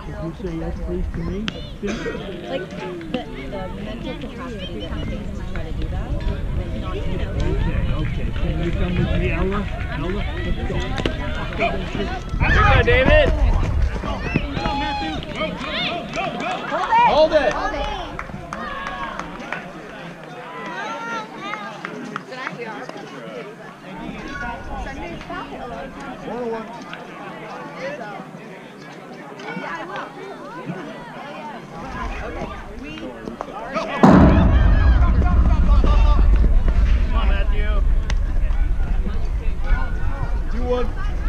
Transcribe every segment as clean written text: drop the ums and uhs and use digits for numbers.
If you say yes, please, to me, like the mental capacity that it takes to try to do that, and not to know. Okay. Can you come with me, Ella? Ella, let's go. Here you go, David. Hold it. Hold it. Tonight we are. Sunday's pocket a lot of times. 101. Yeah, I will. Okay. We are. Come on, Matthew. 2-1.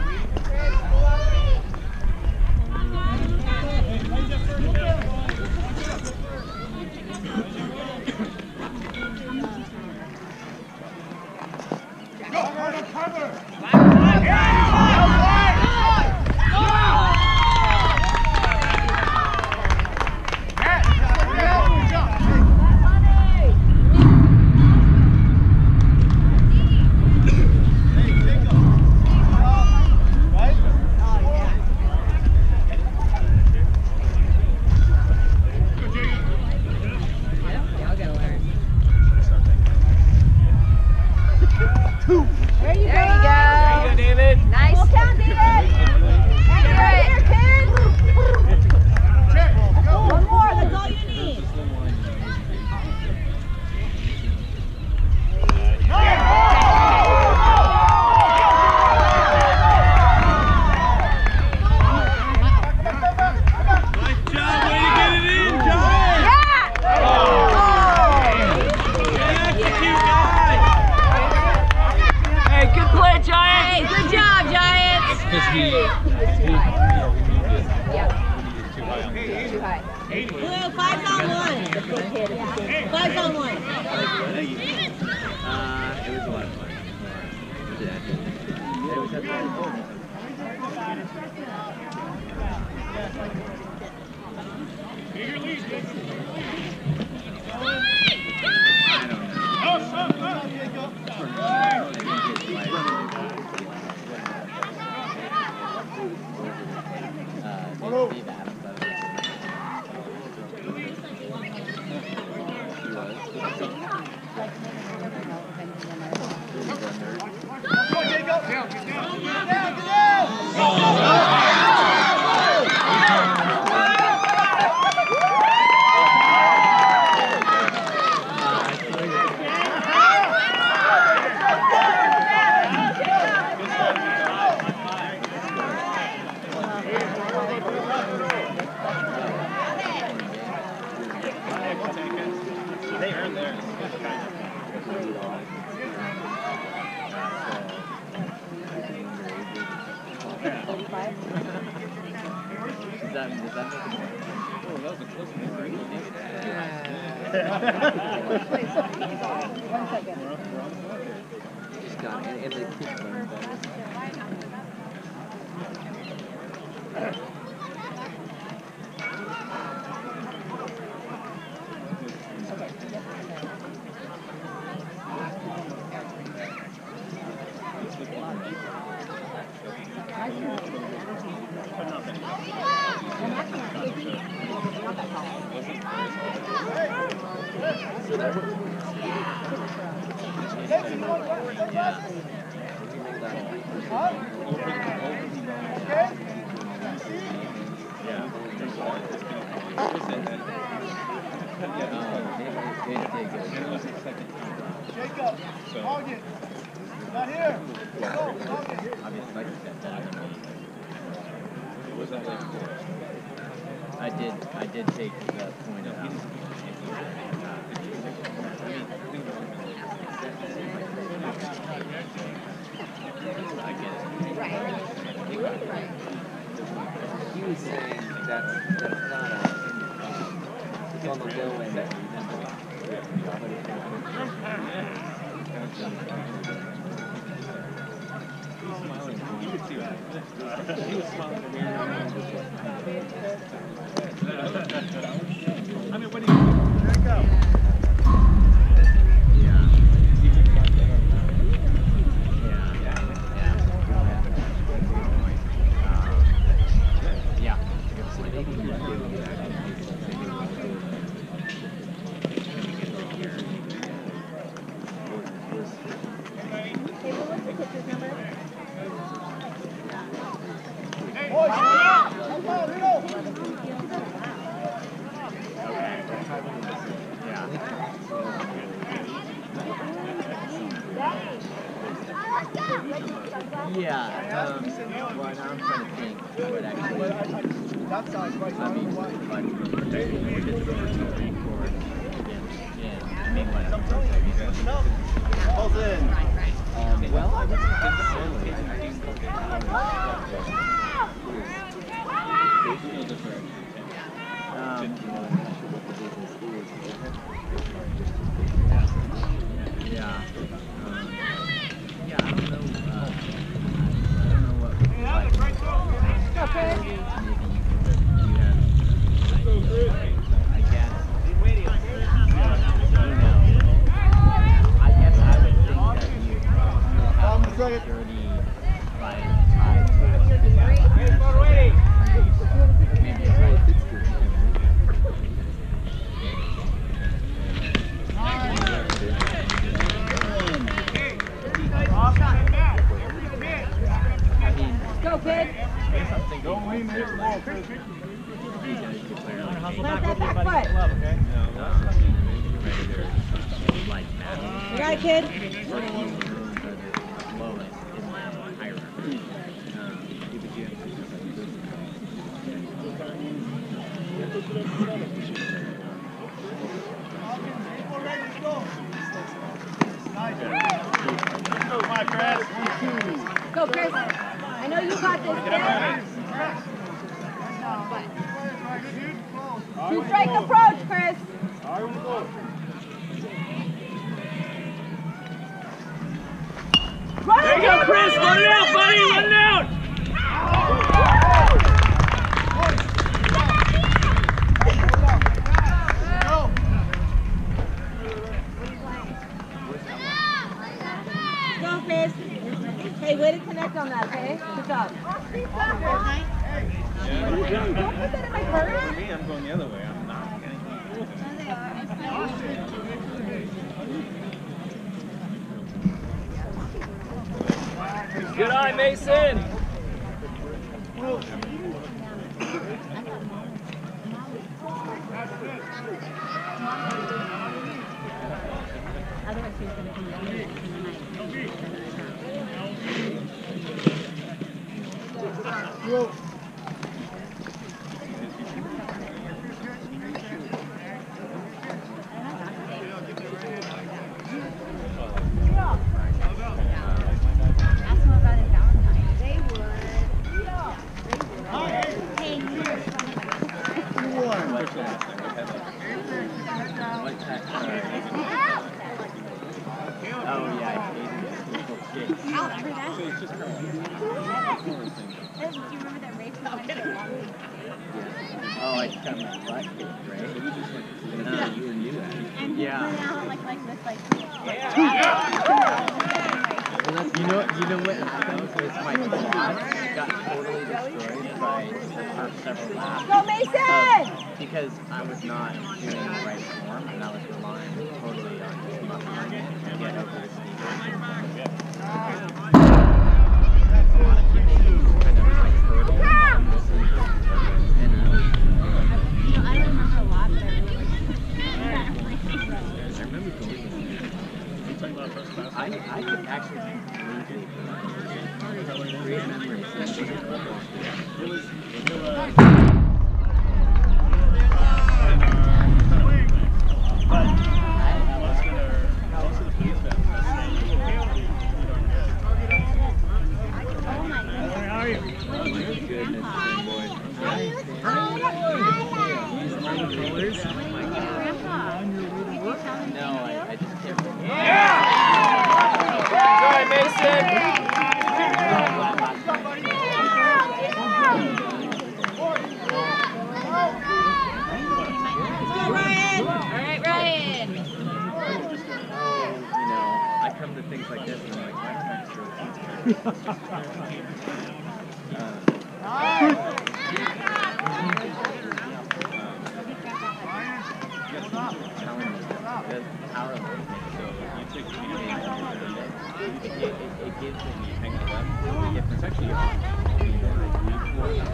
I did take the point out. I get it. Right. He was saying that's not it's on the low end. You could see that. He was smiling. I mean, what do you do? There you go. Yeah. Yeah, well, now I'm trying to think what actually, I mean, if I'm protecting more discipline or, yeah, I mean, what I'm Pulls in. well, I wasn't yeah. Yeah, I don't know. I don't know what. Okay. Maybe you have. I guess. I guess I would think that you have security by time. Maybe it's right. Go, kid. Don't lean his ball, Chris. Plant that back foot. You got it, kid. Go, Chris. I know you got this, kid. Two-strike approach, Chris. Run There you go, Chris! Run it out, buddy! Run it out! Go, Chris. Hey, way to connect on that, okay? Good job. Don't put that in my purse. For me, I'm going the other way. I'm not getting Good eye, Mason! Otherwise, she's going to come in tonight. Ask them about it Valentine's. They would. Hey, you were Oh yeah, I hated it. I'll remember that. Do you remember that race we went to? Oh, I kind of like what? Right? No, you were new. And he Yeah. went out like this, like. You know what happened was my quad got totally destroyed by the first several laps. Go, Mason! Because I was not doing the right form and I was relying totally on just muscling it to get over the speed. A lot of people kind of like hurdle on this and You know, I don't remember a lot, but I remember. I remember going. I could actually create memories. How are you? Oh my goodness, boy. No, I just can't remember. Sorry, Mason! Go, Ryan! All right, Ryan. You know, I come to things like this and I'm like, why am I sure? It gives me hang the left. It's actually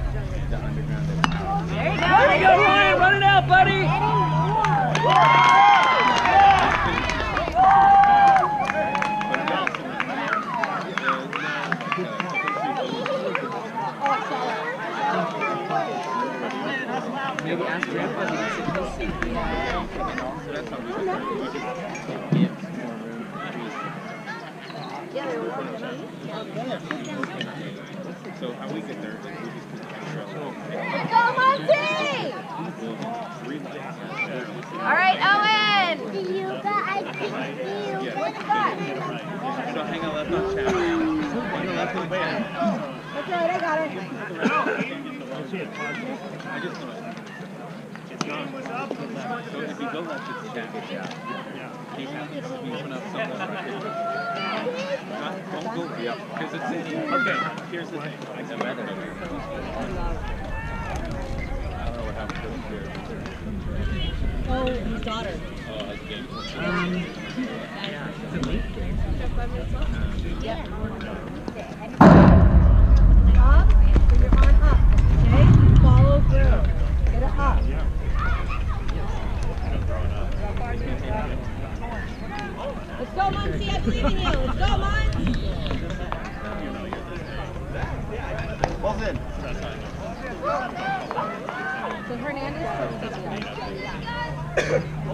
Maybe ask Grandpa to sit in his seat. So that's how we get there. We just Give more room for trees. So how we get there is we just put the extra. Let's go, Monty! All right, Owen! So hang on, let's not chat. Hang on, let's not chat. That's right, I got it. I just know it. It's gone. So if you go left, it's chat. Keep moving up something right here. Don't go because it's in here. Okay, here's the thing. I can weather it. I don't know what happened to him here. Oh, his daughter. Like game. It's a late game. Yep. Up, bring your arm up, okay? Follow through. Get it up. Let's go, Muncie, I believe in you. Let's go, Muncie. Ball's in. So Hernandez.